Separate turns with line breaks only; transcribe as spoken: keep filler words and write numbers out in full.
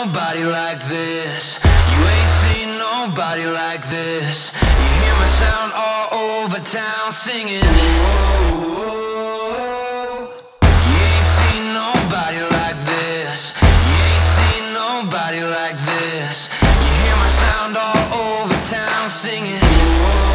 nobody like this. You ain't seen nobody like this. You hear my sound all over town singing. Whoa. You ain't seen nobody like this. You ain't seen nobody like this. You hear my sound all over town singing. Whoa.